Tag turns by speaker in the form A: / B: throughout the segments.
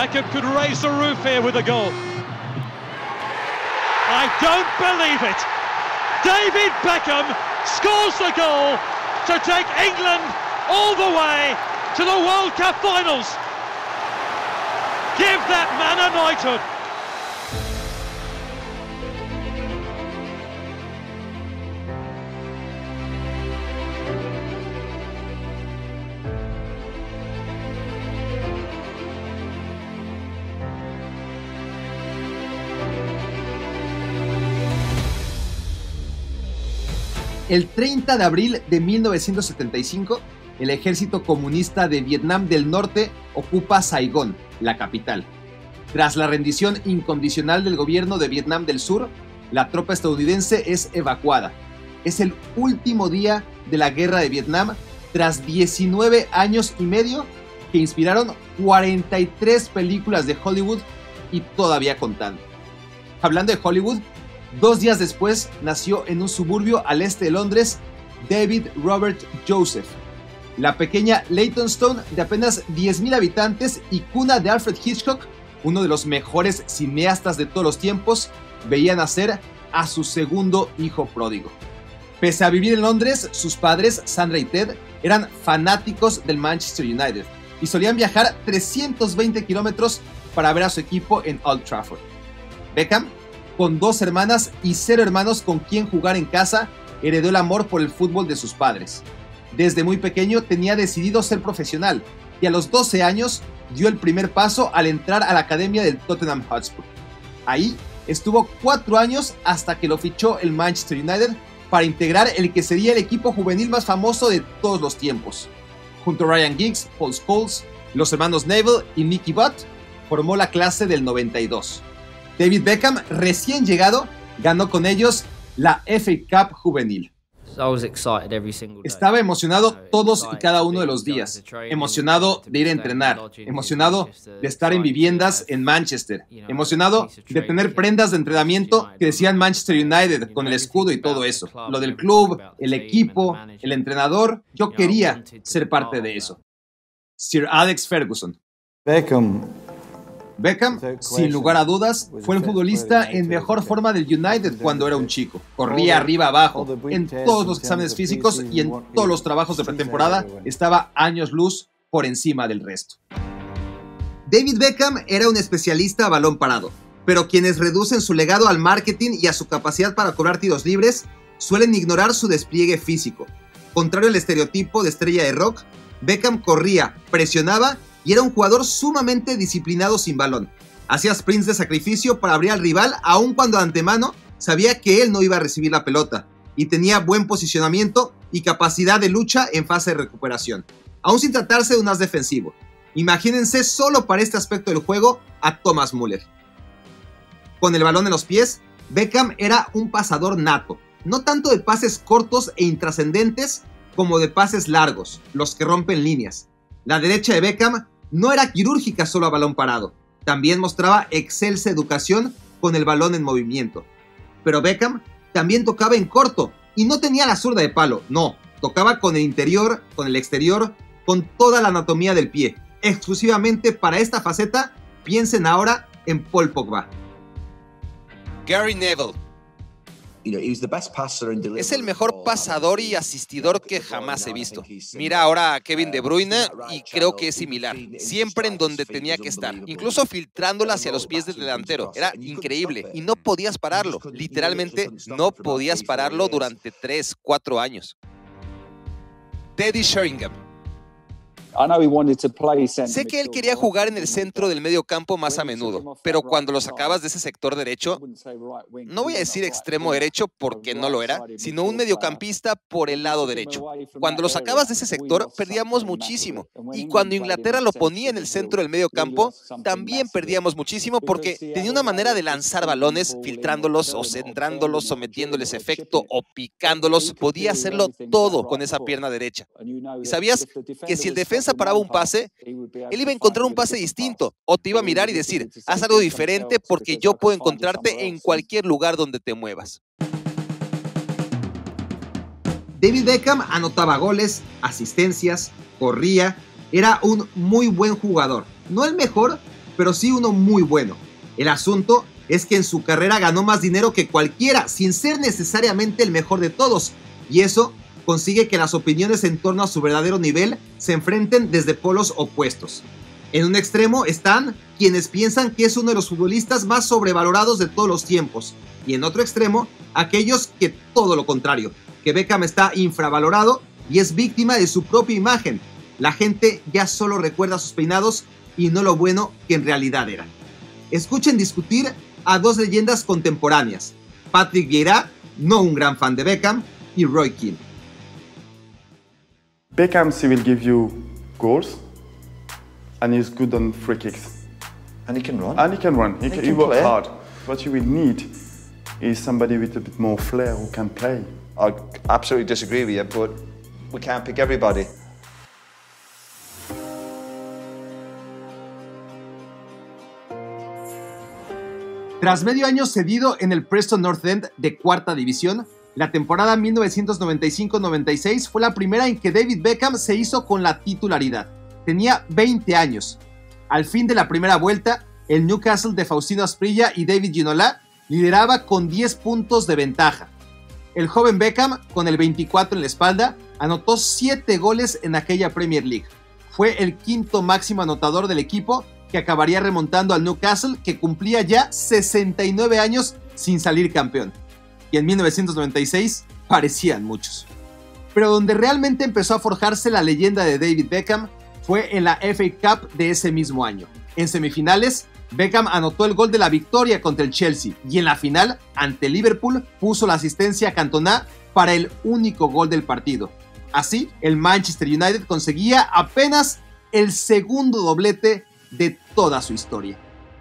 A: Beckham could raise the roof here with a goal. I don't believe it. David Beckham scores the goal to take England all the way to the World Cup finals. Give that man a knighthood.
B: El 30 de abril de 1975, el ejército comunista de Vietnam del Norte ocupa Saigón, la capital. Tras la rendición incondicional del gobierno de Vietnam del Sur, la tropa estadounidense es evacuada. Es el último día de la guerra de Vietnam, tras 19 años y medio que inspiraron 43 películas de Hollywood y todavía contando. Hablando de Hollywood, 2 días después nació en un suburbio al este de Londres David Robert Joseph, la pequeña Leytonstone de apenas 10,000 habitantes y cuna de Alfred Hitchcock, uno de los mejores cineastas de todos los tiempos, veía nacer a su segundo hijo pródigo. Pese a vivir en Londres, sus padres, Sandra y Ted, eran fanáticos del Manchester United y solían viajar 320 kilómetros para ver a su equipo en Old Trafford. Beckham, con 2 hermanas y 0 hermanos con quien jugar en casa, heredó el amor por el fútbol de sus padres. Desde muy pequeño tenía decidido ser profesional y a los 12 años dio el primer paso al entrar a la academia del Tottenham Hotspur. Ahí estuvo 4 años hasta que lo fichó el Manchester United para integrar el que sería el equipo juvenil más famoso de todos los tiempos. Junto a Ryan Giggs, Paul Scholes, los hermanos Neville y Nicky Butt, formó la clase del 92. David Beckham, recién llegado, ganó con ellos la FA Cup juvenil. Estaba emocionado todos y cada uno de los días, emocionado de ir a entrenar, emocionado de estar en viviendas en Manchester, emocionado de tener prendas de entrenamiento que decían Manchester United con el escudo y todo eso. Lo del club, el equipo, el entrenador, yo quería ser parte de eso. Sir Alex Ferguson. Beckham, sin lugar a dudas, fue el futbolista en mejor forma del United cuando era un chico. Corría arriba abajo, en todos los exámenes físicos y en todos los trabajos de pretemporada, estaba años luz por encima del resto. David Beckham era un especialista a balón parado, pero quienes reducen su legado al marketing y a su capacidad para cobrar tiros libres suelen ignorar su despliegue físico. Contrario al estereotipo de estrella de rock, Beckham corría, presionaba y era un jugador sumamente disciplinado sin balón. Hacía sprints de sacrificio para abrir al rival, aun cuando de antemano sabía que él no iba a recibir la pelota, y tenía buen posicionamiento y capacidad de lucha en fase de recuperación, aun sin tratarse de un as defensivo. Imagínense solo para este aspecto del juego a Thomas Müller. Con el balón en los pies, Beckham era un pasador nato, no tanto de pases cortos e intrascendentes como de pases largos, los que rompen líneas. La derecha de Beckham no era quirúrgica solo a balón parado, también mostraba excelsa educación con el balón en movimiento. Pero Beckham también tocaba en corto y no tenía la zurda de palo, no, tocaba con el interior, con el exterior, con toda la anatomía del pie. Exclusivamente para esta faceta, piensen ahora en Paul Pogba.
C: Gary Neville. Es el mejor pasador y asistidor que jamás he visto. Mira ahora a Kevin De Bruyne y creo que es similar. Siempre en donde tenía que estar, incluso filtrándola hacia los pies del delantero. Era increíble y no podías pararlo. Literalmente no podías pararlo durante 3, 4 años. Teddy Sheringham. Sé que él quería jugar en el centro del medio campo más a menudo, pero cuando lo sacabas de ese sector derecho, no voy a decir extremo derecho porque no lo era, sino un mediocampista por el lado derecho. Cuando lo sacabas de ese sector, perdíamos muchísimo. Y cuando Inglaterra lo ponía en el centro del medio campo, también perdíamos muchísimo porque tenía una manera de lanzar balones, filtrándolos o centrándolos, sometiéndoles efecto o picándolos. Podía hacerlo todo con esa pierna derecha. ¿Y sabías que si el defensa paraba un pase, él iba a encontrar un pase distinto o te iba a mirar y decir, haz algo diferente porque yo puedo encontrarte en cualquier lugar donde te muevas?
B: David Beckham anotaba goles, asistencias, corría, era un muy buen jugador. No el mejor, pero sí uno muy bueno. El asunto es que en su carrera ganó más dinero que cualquiera, sin ser necesariamente el mejor de todos, y eso consigue que las opiniones en torno a su verdadero nivel se enfrenten desde polos opuestos. En un extremo están quienes piensan que es uno de los futbolistas más sobrevalorados de todos los tiempos, y en otro extremo, aquellos que todo lo contrario, que Beckham está infravalorado y es víctima de su propia imagen. La gente ya solo recuerda sus peinados y no lo bueno que en realidad era. Escuchen discutir a dos leyendas contemporáneas, Patrick Vieira, no un gran fan de Beckham, y Roy Keane.
D: Beckham will give you goals, and he's good on free kicks.
E: And he can run.
D: And he can run. He works
E: play.
D: hard. What you will need is somebody with a bit more flair who can play.
E: I absolutely disagree with you, but we can't pick everybody.
B: Tras medio año cedido en el Preston North End de cuarta división, la temporada 1995-96 fue la primera en que David Beckham se hizo con la titularidad. Tenía 20 años. Al fin de la primera vuelta, el Newcastle de Faustino Asprilla y David Ginola lideraba con 10 puntos de ventaja. El joven Beckham, con el 24 en la espalda, anotó 7 goles en aquella Premier League. Fue el quinto máximo anotador del equipo, que acabaría remontando al Newcastle, que cumplía ya 69 años sin salir campeón. Y en 1996 parecían muchos. Pero donde realmente empezó a forjarse la leyenda de David Beckham fue en la FA Cup de ese mismo año. En semifinales, Beckham anotó el gol de la victoria contra el Chelsea y en la final, ante Liverpool, puso la asistencia a Cantona para el único gol del partido. Así, el Manchester United conseguía apenas el segundo doblete de toda su historia.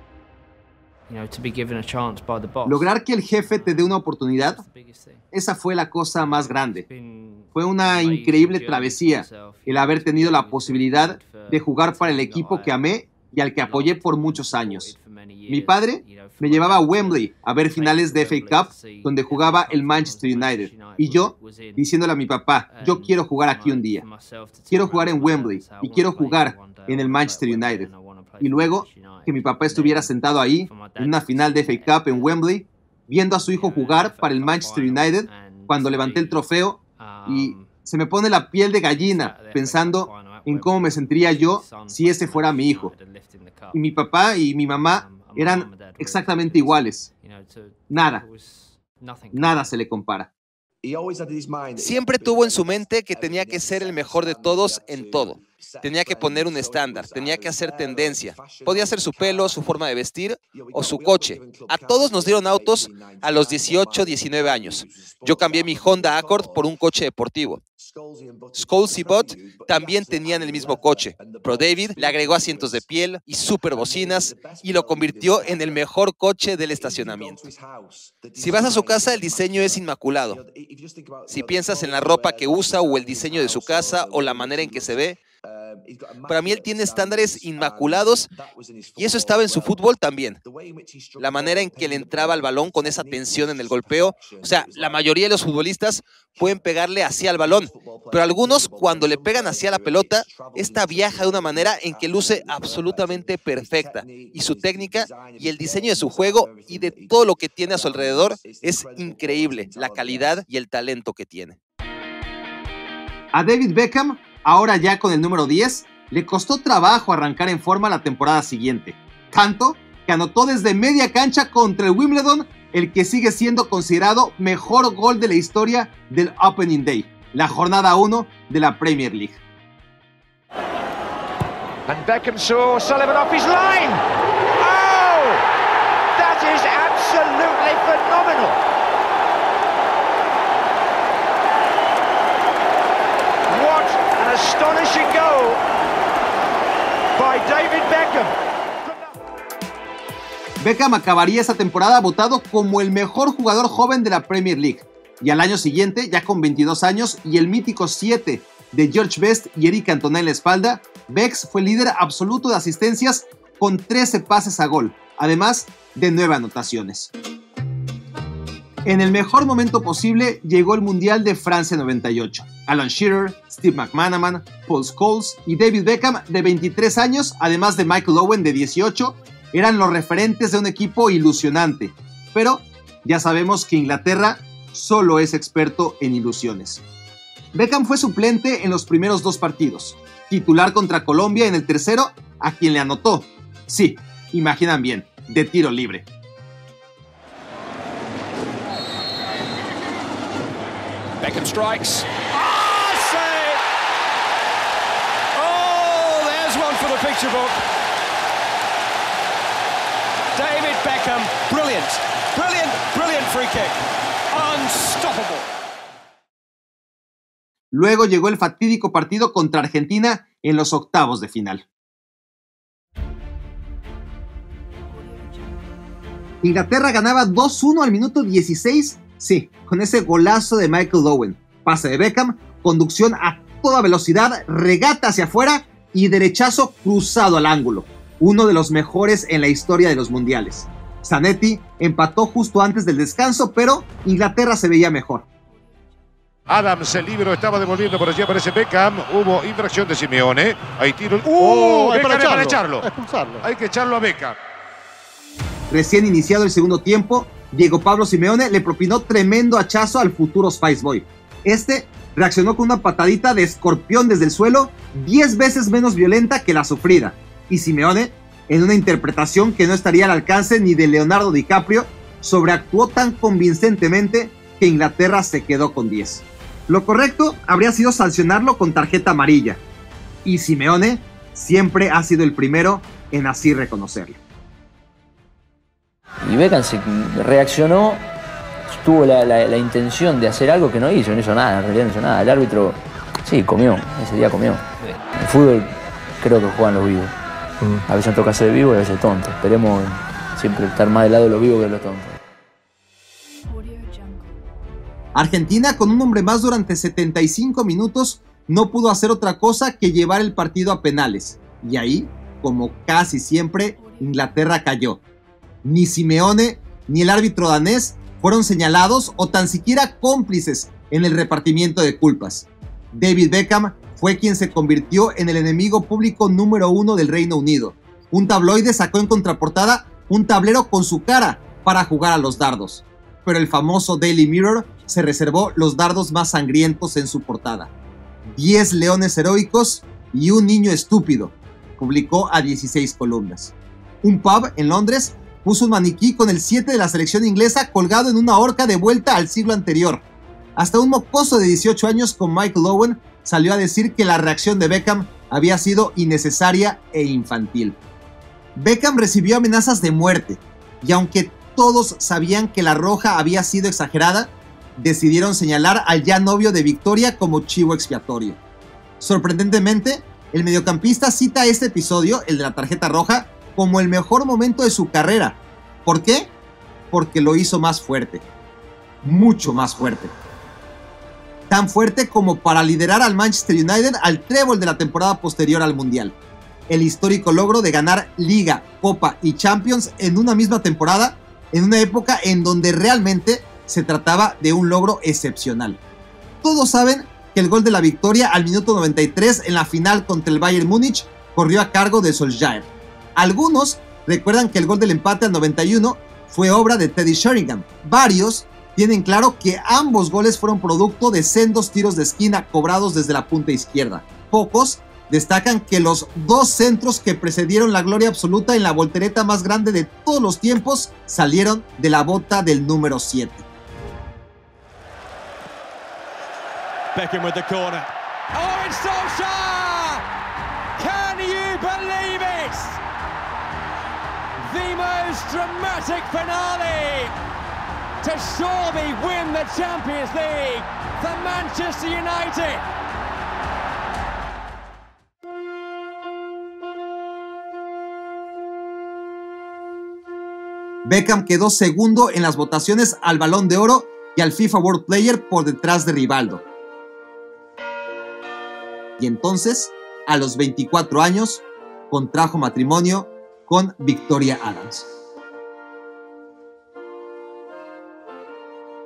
B: Lograr que el jefe te dé una oportunidad, esa fue la cosa más grande. Fue una increíble travesía el haber tenido la posibilidad de jugar para el equipo que amé y al que apoyé por muchos años. Mi padre me llevaba a Wembley a ver finales de FA Cup donde jugaba el Manchester United y yo diciéndole a mi papá, yo quiero jugar aquí un día, quiero jugar en Wembley y quiero jugar en el Manchester United. Y luego que mi papá estuviera sentado ahí en una final de FA Cup en Wembley viendo a su hijo jugar para el Manchester United cuando levanté el trofeo y se me pone la piel de gallina pensando en cómo me sentiría yo si ese fuera mi hijo. Y mi papá y mi mamá eran exactamente iguales. Nada se le compara.
C: Siempre tuvo en su mente que tenía que ser el mejor de todos en todo. Tenía que poner un estándar, tenía que hacer tendencia. Podía ser su pelo, su forma de vestir o su coche. A todos nos dieron autos a los 18, 19 años. Yo cambié mi Honda Accord por un coche deportivo. Scholes y Bott también tenían el mismo coche, pero David le agregó asientos de piel y super bocinas y lo convirtió en el mejor coche del estacionamiento. Si vas a su casa, el diseño es inmaculado. Si piensas en la ropa que usa o el diseño de su casa o la manera en que se ve, para mí él tiene estándares inmaculados y eso estaba en su fútbol también. La manera en que le entraba al balón con esa tensión en el golpeo. O sea, la mayoría de los futbolistas pueden pegarle hacia el balón, pero algunos cuando le pegan hacia la pelota, esta viaja de una manera en que luce absolutamente perfecta y su técnica y el diseño de su juego y de todo lo que tiene a su alrededor es increíble, la calidad y el talento que tiene.
B: A David Beckham, ahora ya con el número 10, le costó trabajo arrancar en forma la temporada siguiente. Tanto que anotó desde media cancha contra el Wimbledon, el que sigue siendo considerado mejor gol de la historia del Opening Day, la jornada 1 de la Premier League.
F: And Beckham saw Sullivan off his line. Oh! That is absolutely phenomenal. Astonishing goal by David Beckham.
B: Beckham acabaría esa temporada votado como el mejor jugador joven de la Premier League. Y al año siguiente, ya con 22 años y el mítico 7 de George Best y Eric Cantona en la espalda, Becks fue líder absoluto de asistencias con 13 pases a gol, además de 9 anotaciones. En el mejor momento posible llegó el Mundial de Francia 98. Alan Shearer, Steve McManaman, Paul Scholes y David Beckham, de 23 años, además de Michael Owen, de 18, eran los referentes de un equipo ilusionante. Pero ya sabemos que Inglaterra solo es experto en ilusiones. Beckham fue suplente en los primeros 2 partidos, titular contra Colombia en el tercero, a quien le anotó. Sí, imaginan bien, de tiro libre.
G: Beckham strikes. Oh, save! Oh, there's one for the picture book. David Beckham, brilliant, brilliant, brilliant free kick. Unstoppable.
B: Luego llegó el fatídico partido contra Argentina en los octavos de final. Inglaterra ganaba 2-1 al minuto 16, sí, con ese golazo de Michael Owen, pase de Beckham, conducción a toda velocidad, regata hacia afuera y derechazo cruzado al ángulo, uno de los mejores en la historia de los mundiales. Zanetti empató justo antes del descanso, pero Inglaterra se veía mejor.
H: Adams, el libro, estaba devolviendo por allí, aparece Beckham, hubo infracción de Simeone, hay tiro, para echarlo. Hay que echarlo a Beckham.
B: Recién iniciado el segundo tiempo, Diego Pablo Simeone le propinó tremendo hachazo al futuro Spice Boy. Este reaccionó con una patadita de escorpión desde el suelo, 10 veces menos violenta que la sufrida, y Simeone, en una interpretación que no estaría al alcance ni de Leonardo DiCaprio, sobreactuó tan convincentemente que Inglaterra se quedó con 10. Lo correcto habría sido sancionarlo con tarjeta amarilla, y Simeone siempre ha sido el primero en así reconocerlo.
I: Y Beckham reaccionó, tuvo la intención de hacer algo que no hizo nada, en realidad no hizo nada. El árbitro, sí, comió, ese día comió. En fútbol creo que juegan los vivos. A veces toca ser vivo y a veces tonto. Esperemos siempre estar más del lado de los vivos que de los tontos.
B: Argentina, con un hombre más durante 75 minutos, no pudo hacer otra cosa que llevar el partido a penales. Y ahí, como casi siempre, Inglaterra cayó. Ni Simeone ni el árbitro danés fueron señalados o tan siquiera cómplices en el repartimiento de culpas. David Beckham fue quien se convirtió en el enemigo público número 1 del Reino Unido. Un tabloide sacó en contraportada un tablero con su cara para jugar a los dardos. Pero el famoso Daily Mirror se reservó los dardos más sangrientos en su portada. 10 leones heroicos y un niño estúpido, publicó a 16 columnas. Un pub en Londres puso un maniquí con el 7 de la selección inglesa colgado en una horca de vuelta al siglo anterior. Hasta un mocoso de 18 años con Michael Owen salió a decir que la reacción de Beckham había sido innecesaria e infantil. Beckham recibió amenazas de muerte, y aunque todos sabían que la roja había sido exagerada, decidieron señalar al ya novio de Victoria como chivo expiatorio. Sorprendentemente, el mediocampista cita este episodio, el de la tarjeta roja, como el mejor momento de su carrera. ¿Por qué? Porque lo hizo más fuerte. Mucho más fuerte. Tan fuerte como para liderar al Manchester United al trébol de la temporada posterior al Mundial. El histórico logro de ganar Liga, Copa y Champions en una misma temporada, en una época en donde realmente se trataba de un logro excepcional. Todos saben que el gol de la victoria al minuto 93 en la final contra el Bayern Múnich corrió a cargo de Solskjaer. Algunos recuerdan que el gol del empate al 91 fue obra de Teddy Sheringham. Varios tienen claro que ambos goles fueron producto de sendos tiros de esquina cobrados desde la punta izquierda. Pocos destacan que los 2 centros que precedieron la gloria absoluta en la voltereta más grande de todos los tiempos salieron de la bota del número 7.
A: Beckham with the corner. Oh, it's Solskjaer! Can you believe it? The most dramatic finale to surely win the Champions League for Manchester United.
B: Beckham quedó segundo en las votaciones al Balón de Oro y al FIFA World Player por detrás de Rivaldo. Y entonces, a los 24 años, contrajo matrimonio con Victoria Adams.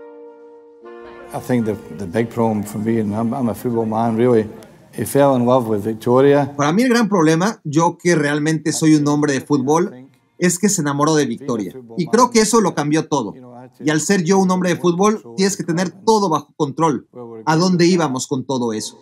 J: I think the big problem for me, and I'm a football man, really, he fell in love with Victoria.
B: Para mí el gran problema, yo que realmente soy un hombre de fútbol, es que se enamoró de Victoria. Y creo que eso lo cambió todo. Y al ser yo un hombre de fútbol, tienes que tener todo bajo control. ¿A dónde íbamos con todo eso?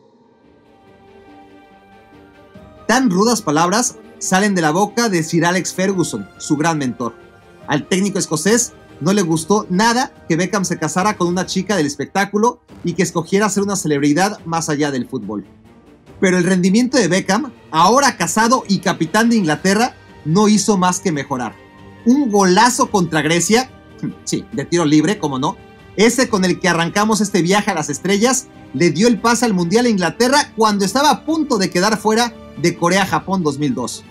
B: Tan rudas palabras salen de la boca de Sir Alex Ferguson, su gran mentor. Al técnico escocés no le gustó nada que Beckham se casara con una chica del espectáculo y que escogiera ser una celebridad más allá del fútbol. Pero el rendimiento de Beckham, ahora casado y capitán de Inglaterra, no hizo más que mejorar. Un golazo contra Grecia, sí, de tiro libre, como no, ese con el que arrancamos este viaje a las estrellas, le dio el pase al Mundial a Inglaterra cuando estaba a punto de quedar fuera de Corea-Japón 2002.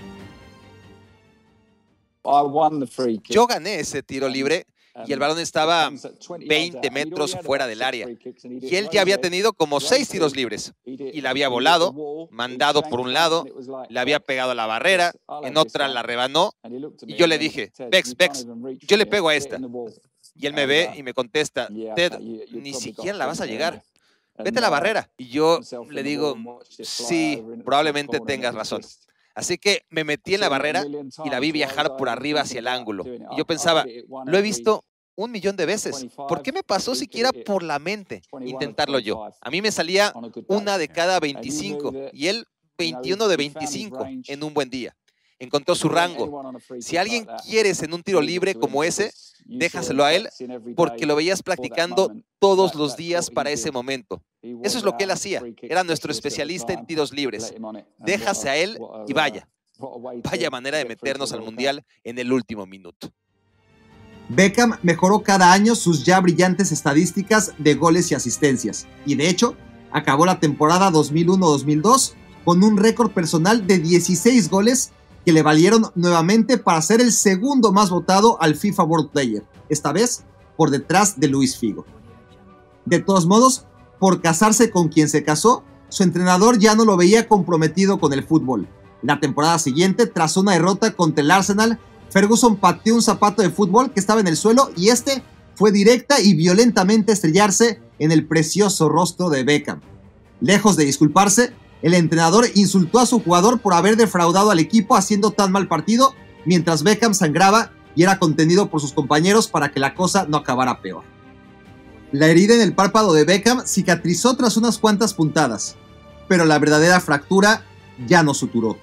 C: Yo gané ese tiro libre y el balón estaba 20 metros fuera del área. Y él ya había tenido como 6 tiros libres. Y la había volado, mandado por un lado, le había pegado a la barrera, en otra la rebanó. Y yo le dije, Bex, yo le pego a esta. Y él me ve y me contesta, Ted, ni siquiera la vas a llegar. Vete a la barrera. Y yo le digo, sí, probablemente tengas razón. Así que me metí en la barrera y la vi viajar por arriba hacia el ángulo. Y yo pensaba, lo he visto 1.000.000 de veces. ¿Por qué me pasó siquiera por la mente intentarlo yo? A mí me salía 1 de cada 25 y él 21 de 25 en un buen día. Encontró su rango. Si alguien quieres en un tiro libre como ese, déjaselo a él porque lo veías practicando todos los días para ese momento. Eso es lo que él hacía. Era nuestro especialista en tiros libres. Déjase a él y vaya. Vaya manera de meternos al Mundial en el último minuto.
B: Beckham mejoró cada año sus ya brillantes estadísticas de goles y asistencias. Y de hecho, acabó la temporada 2001-2002 con un récord personal de 16 goles que le valieron nuevamente para ser el segundo más votado al FIFA World Player, esta vez por detrás de Luis Figo. De todos modos, por casarse con quien se casó, su entrenador ya no lo veía comprometido con el fútbol. La temporada siguiente, tras una derrota contra el Arsenal, Ferguson pateó un zapato de fútbol que estaba en el suelo y este fue directa y violentamente a estrellarse en el precioso rostro de Beckham. Lejos de disculparse, el entrenador insultó a su jugador por haber defraudado al equipo haciendo tan mal partido, mientras Beckham sangraba y era contenido por sus compañeros para que la cosa no acabara peor. La herida en el párpado de Beckham cicatrizó tras unas cuantas puntadas, pero la verdadera fractura ya no suturó.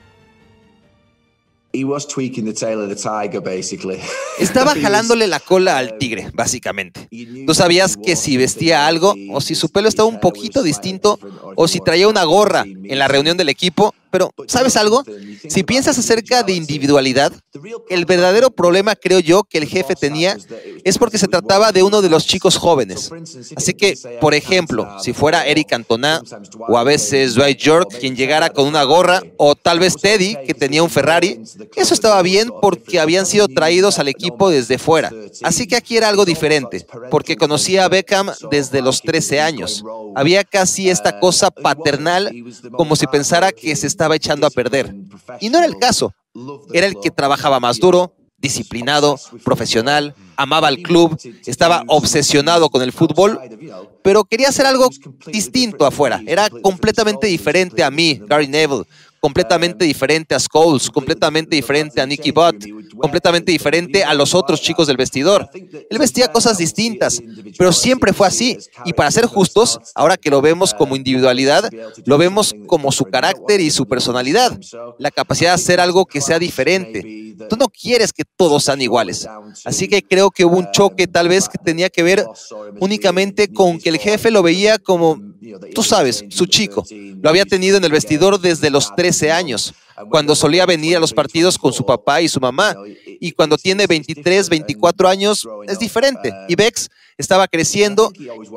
C: Estaba jalándole la cola al tigre, básicamente. Tú sabías que si vestía algo, o si su pelo estaba un poquito distinto, o si traía una gorra en la reunión del equipo, pero ¿sabes algo? Si piensas acerca de individualidad, el verdadero problema, creo yo, que el jefe tenía es porque se trataba de uno de los chicos jóvenes. Así que, por ejemplo, si fuera Eric Cantona, o a veces Dwight York, quien llegara con una gorra, o tal vez Teddy, que tenía un Ferrari, eso estaba bien porque habían sido traídos al equipo desde fuera. Así que aquí era algo diferente, porque conocía a Beckham desde los 13 años. Había casi esta cosa paternal, como si pensara que se estaba echando a perder. Y no era el caso. Era el que trabajaba más duro, disciplinado, profesional, amaba al club, estaba obsesionado con el fútbol, pero quería hacer algo distinto afuera. Era completamente diferente a mí, Gary Neville, completamente diferente a Scholes, completamente diferente a Nicky Butt, completamente diferente a los otros chicos del vestidor. Él vestía cosas distintas, pero siempre fue así. Y para ser justos, ahora que lo vemos como individualidad, lo vemos como su carácter y su personalidad, la capacidad de hacer algo que sea diferente. Tú no quieres que todos sean iguales. Así que creo que hubo un choque tal vez que tenía que ver únicamente con que el jefe lo veía como, tú sabes, su chico. Lo había tenido en el vestidor desde los 13 años, cuando solía venir a los partidos con su papá y su mamá. Y cuando tiene 23, 24 años, es diferente. Y Bex estaba creciendo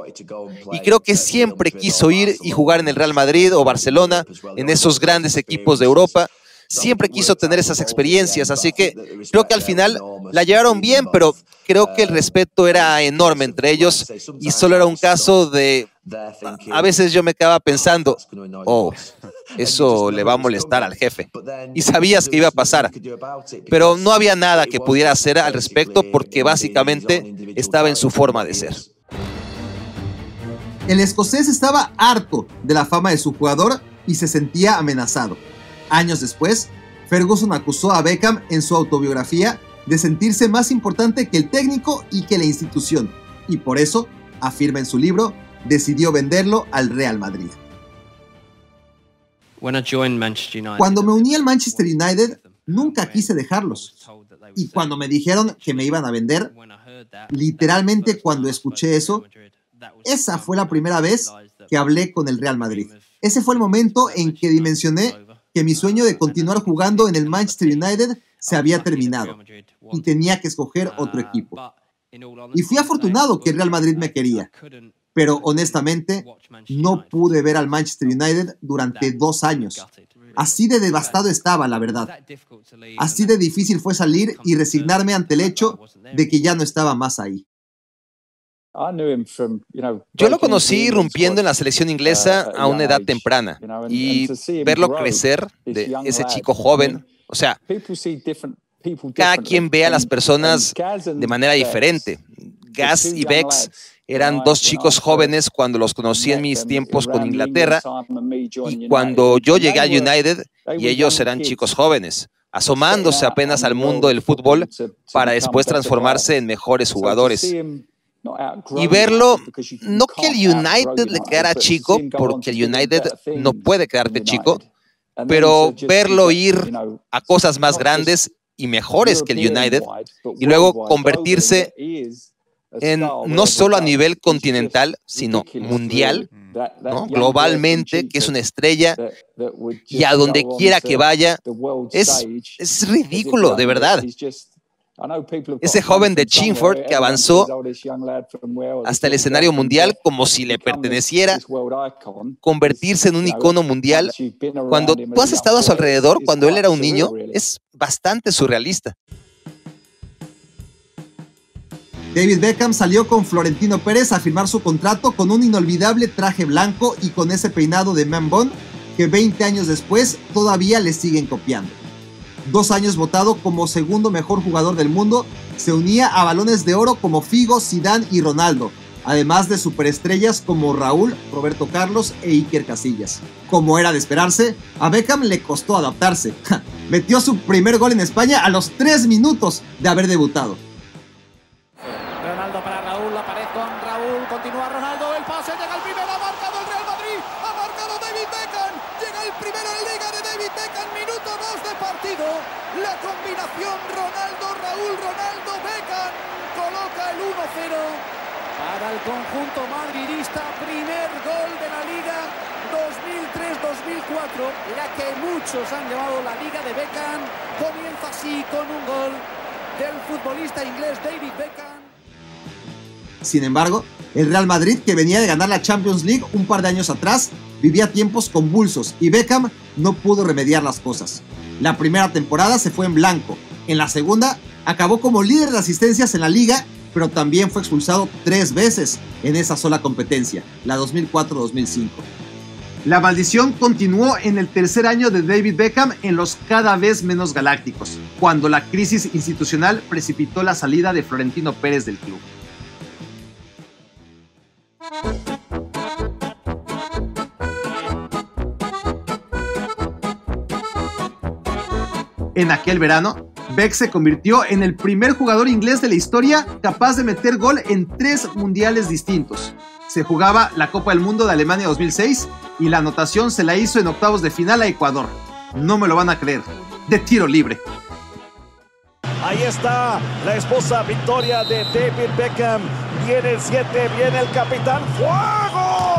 C: y creo que siempre quiso ir y jugar en el Real Madrid o Barcelona, en esos grandes equipos de Europa. Siempre quiso tener esas experiencias, así que creo que al final la llevaron bien, pero creo que el respeto era enorme entre ellos y solo era un caso de... A veces yo me quedaba pensando, oh, eso le va a molestar al jefe. Y sabías que iba a pasar, pero no había nada que pudiera hacer al respecto porque básicamente estaba en su forma de ser.
B: El escocés estaba harto de la fama de su jugador y se sentía amenazado. Años después, Ferguson acusó a Beckham en su autobiografía de sentirse más importante que el técnico y que la institución, y por eso, afirma en su libro, decidió venderlo al Real Madrid. Cuando me uní al Manchester United, nunca quise dejarlos. Y cuando me dijeron que me iban a vender, literalmente cuando escuché eso, esa fue la primera vez que hablé con el Real Madrid. Ese fue el momento en que dimensioné que mi sueño de continuar jugando en el Manchester United se había terminado y tenía que escoger otro equipo. Y fui afortunado que el Real Madrid me quería, pero honestamente no pude ver al Manchester United durante 2 años. Así de devastado estaba, la verdad. Así de difícil fue salir y resignarme ante el hecho de que ya no estaba más ahí.
C: Yo lo conocí irrumpiendo en la selección inglesa a una edad temprana y verlo crecer de ese chico joven. O sea, cada quien ve a las personas de manera diferente. Gaz y Bex eran 2 chicos jóvenes cuando los conocí en mis tiempos con Inglaterra y cuando yo llegué al United y ellos eran chicos jóvenes, asomándose apenas al mundo del fútbol para después transformarse en mejores jugadores. Y verlo, no que el United le quedara chico, porque el United no puede quedarte chico, pero verlo ir a cosas más grandes y mejores que el United, y luego convertirse en no solo a nivel continental, sino mundial, ¿no? Globalmente, que es una estrella, y a donde quiera que vaya, es ridículo, de verdad. Ese joven de Chingford que avanzó hasta el escenario mundial como si le perteneciera, convertirse en un icono mundial, cuando tú has estado a su alrededor, cuando él era un niño, es bastante surrealista.
B: David Beckham salió con Florentino Pérez a firmar su contrato con un inolvidable traje blanco y con ese peinado de man bun que 20 años después todavía le siguen copiando. 2 años votado como segundo mejor jugador del mundo, se unía a balones de oro como Figo, Zidane y Ronaldo, además de superestrellas como Raúl, Roberto Carlos e Iker Casillas. Como era de esperarse, a Beckham le costó adaptarse. Metió su primer gol en España a los 3 minutos de haber debutado.
K: Ronaldo para Raúl, la pared con Raúl, continúa Ronaldo, el pase, llega el primero, ha marcado el Real Madrid, ha marcado David Beckham, llega el primero en Liga de David Beckham, minuto 2 de partido, la combinación Ronaldo-Raúl, Ronaldo-Beckham, coloca el 1-0 para el conjunto madridista, primer gol de la Liga 2003-2004, la que muchos han llamado la Liga de Beckham, comienza así con un gol del futbolista inglés David Beckham.
B: Sin embargo, el Real Madrid, que venía de ganar la Champions League un par de años atrás, vivía tiempos convulsos y Beckham no pudo remediar las cosas. La primera temporada se fue en blanco. En la segunda, acabó como líder de asistencias en la liga, pero también fue expulsado 3 veces en esa sola competencia, la 2004-2005. La maldición continuó en el tercer año de David Beckham en los cada vez menos galácticos, cuando la crisis institucional precipitó la salida de Florentino Pérez del club. En aquel verano, Beck se convirtió en el primer jugador inglés de la historia capaz de meter gol en 3 mundiales distintos. Se jugaba la Copa del Mundo de Alemania 2006 y la anotación se la hizo en octavos de final a Ecuador. No me lo van a creer, de tiro libre.
L: Ahí está la esposa Victoria de David Beckham. Viene el 7, viene el capitán. ¡Fuego!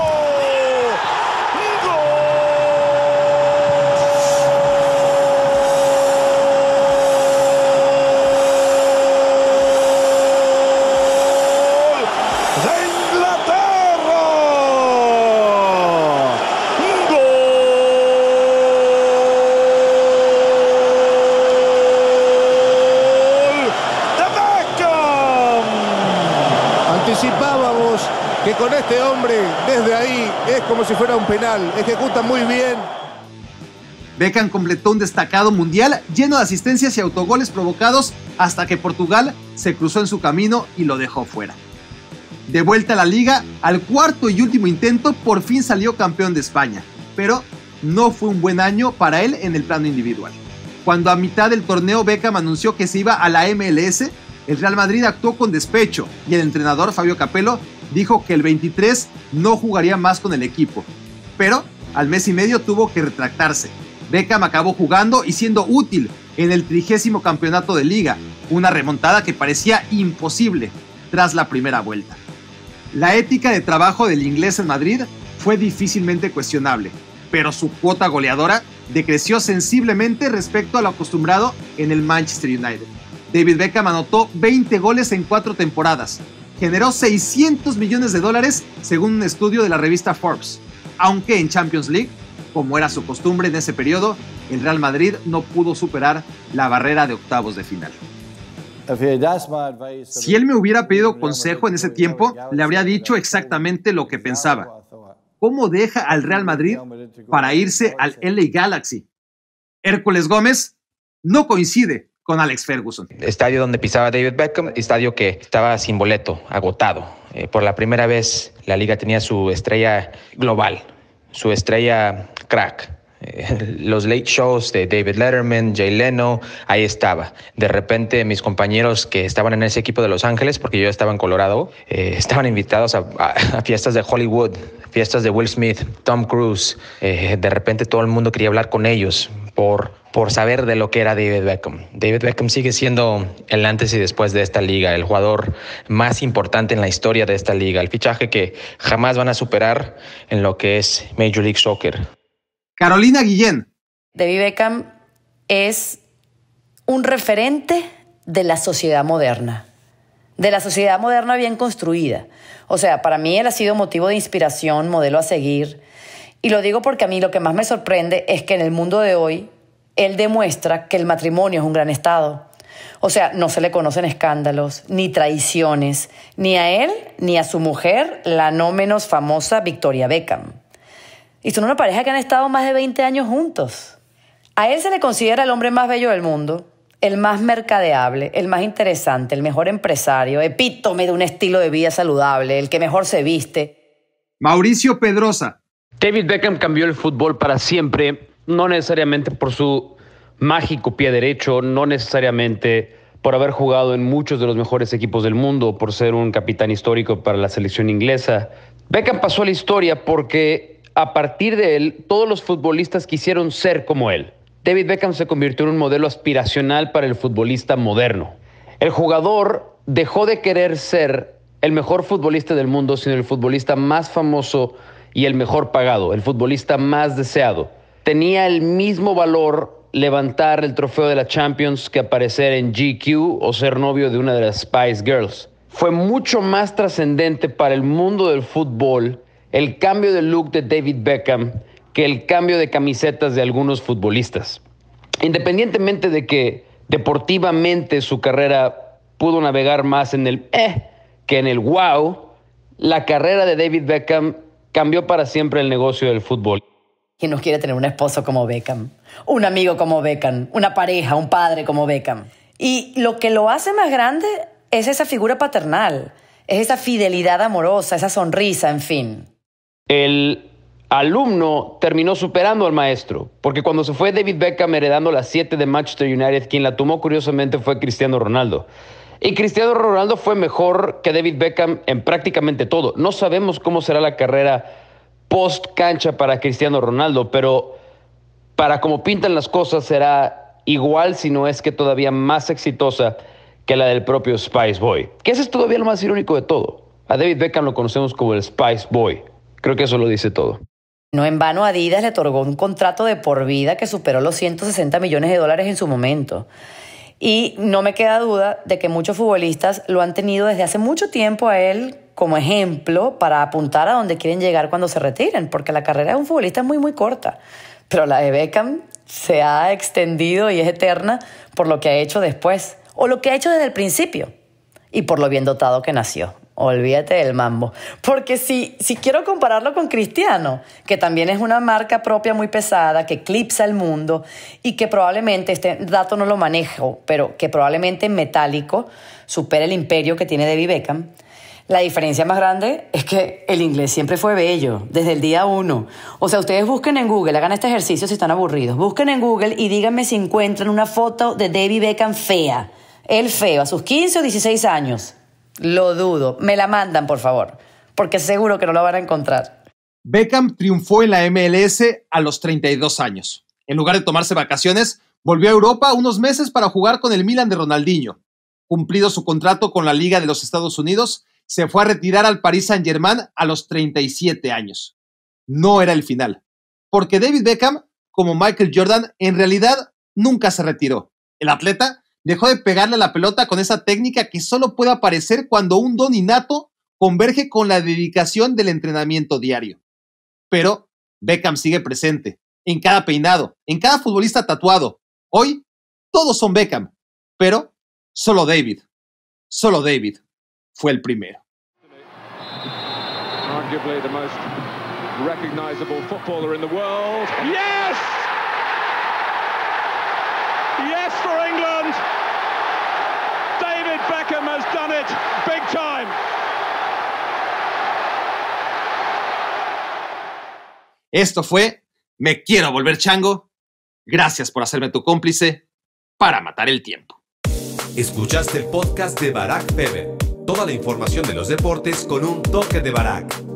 H: Anticipábamos que con este hombre, desde ahí, es como si fuera un penal. Ejecuta muy bien.
B: Beckham completó un destacado mundial lleno de asistencias y autogoles provocados hasta que Portugal se cruzó en su camino y lo dejó fuera. De vuelta a la liga, al cuarto y último intento, por fin salió campeón de España, pero no fue un buen año para él en el plano individual. Cuando a mitad del torneo Beckham anunció que se iba a la MLS, el Real Madrid actuó con despecho y el entrenador Fabio Capello dijo que el 23 no jugaría más con el equipo. Pero al mes y medio tuvo que retractarse. Beckham acabó jugando y siendo útil en el 30º campeonato de liga, una remontada que parecía imposible tras la primera vuelta. La ética de trabajo del inglés en Madrid fue difícilmente cuestionable, pero su cuota goleadora decreció sensiblemente respecto a lo acostumbrado en el Manchester United. David Beckham anotó 20 goles en 4 temporadas. Generó $600 millones según un estudio de la revista Forbes. Aunque en Champions League, como era su costumbre en ese periodo, el Real Madrid no pudo superar la barrera de octavos de final. Si él me hubiera pedido consejo en ese tiempo, le habría dicho exactamente lo que pensaba. ¿Cómo deja al Real Madrid para irse al LA Galaxy? Hércules Gómez no coincide con Alex Ferguson.
M: Estadio donde pisaba David Beckham, estadio que estaba sin boleto, agotado. Por la primera vez la liga tenía su estrella global, su estrella crack. Los late shows de David Letterman, Jay Leno, ahí estaba. De repente mis compañeros que estaban en ese equipo de Los Ángeles, porque yo estaba en Colorado, estaban invitados a fiestas de Hollywood, fiestas de Will Smith, Tom Cruise. De repente todo el mundo quería hablar con ellos por saber de lo que era David Beckham. David Beckham sigue siendo el antes y después de esta liga, el jugador más importante en la historia de esta liga, el fichaje que jamás van a superar en lo que es Major League Soccer.
B: Carolina Guillén.
N: David Beckham es un referente de la sociedad moderna bien construida. O sea, para mí él ha sido motivo de inspiración, modelo a seguir. Y lo digo porque a mí lo que más me sorprende es que en el mundo de hoy él demuestra que el matrimonio es un gran estado. O sea, no se le conocen escándalos, ni traiciones, ni a él ni a su mujer, la no menos famosa Victoria Beckham. Y son una pareja que han estado más de 20 años juntos. A él se le considera el hombre más bello del mundo, el más mercadeable, el más interesante, el mejor empresario, epítome de un estilo de vida saludable, el que mejor se viste.
B: Mauricio Pedrosa.
O: David Beckham cambió el fútbol para siempre, no necesariamente por su mágico pie derecho, no necesariamente por haber jugado en muchos de los mejores equipos del mundo, por ser un capitán histórico para la selección inglesa. Beckham pasó a la historia porque a partir de él, todos los futbolistas quisieron ser como él. David Beckham se convirtió en un modelo aspiracional para el futbolista moderno. El jugador dejó de querer ser el mejor futbolista del mundo, sino el futbolista más famoso y el mejor pagado, el futbolista más deseado. Tenía el mismo valor levantar el trofeo de la Champions que aparecer en GQ o ser novio de una de las Spice Girls. Fue mucho más trascendente para el mundo del fútbol el cambio de look de David Beckham que el cambio de camisetas de algunos futbolistas. Independientemente de que deportivamente su carrera pudo navegar más en el que en el wow, la carrera de David Beckham cambió para siempre el negocio del fútbol.
N: ¿Quién no quiere tener un esposo como Beckham? Un amigo como Beckham, una pareja, un padre como Beckham. Y lo que lo hace más grande es esa figura paternal, es esa fidelidad amorosa, esa sonrisa, en fin.
O: El alumno terminó superando al maestro, porque cuando se fue David Beckham heredando la 7 de Manchester United, quien la tomó curiosamente fue Cristiano Ronaldo. Y Cristiano Ronaldo fue mejor que David Beckham en prácticamente todo. No sabemos cómo será la carrera post-cancha para Cristiano Ronaldo, pero para como pintan las cosas será igual, si no es que todavía más exitosa que la del propio Spice Boy. Que ese es todavía lo más irónico de todo. A David Beckham lo conocemos como el Spice Boy. Creo que eso lo dice todo.
N: No en vano Adidas le otorgó un contrato de por vida que superó los $160 millones en su momento. Y no me queda duda de que muchos futbolistas lo han tenido desde hace mucho tiempo a él como ejemplo para apuntar a donde quieren llegar cuando se retiren, porque la carrera de un futbolista es muy, muy corta. Pero la de Beckham se ha extendido y es eterna por lo que ha hecho después, o lo que ha hecho desde el principio, y por lo bien dotado que nació. Olvídate del mambo. Porque si quiero compararlo con Cristiano, que también es una marca propia muy pesada, que eclipsa el mundo y que probablemente, este dato no lo manejo, pero que probablemente en metálico supera el imperio que tiene David Beckham, La diferencia más grande es que el inglés siempre fue bello, desde el día 1. O sea, ustedes busquen en Google, hagan este ejercicio si están aburridos. Busquen en Google y díganme si encuentran una foto de David Beckham fea. Él feo, a sus 15 o 16 años. Lo dudo. Me la mandan, por favor, porque seguro que no la van a encontrar.
B: Beckham triunfó en la MLS a los 32 años. En lugar de tomarse vacaciones, volvió a Europa unos meses para jugar con el Milan de Ronaldinho. Cumplido su contrato con la Liga de los Estados Unidos, se fue a retirar al Paris Saint-Germain a los 37 años. No era el final, porque David Beckham, como Michael Jordan, en realidad nunca se retiró. El atleta dejó de pegarle a la pelota con esa técnica que solo puede aparecer cuando un don innato converge con la dedicación del entrenamiento diario. Pero Beckham sigue presente, en cada peinado, en cada futbolista tatuado. Hoy, todos son Beckham, pero solo David fue el primero.
P: Arguably the most recognizable footballer in the world. Yes! Yes for England! David Beckham has done it big time.
B: Esto fue Me Quiero Volver Chango. Gracias por hacerme tu cómplice para matar el tiempo.
Q: Escuchaste el podcast de Barack Feber. Toda la información de los deportes con un toque de Barack.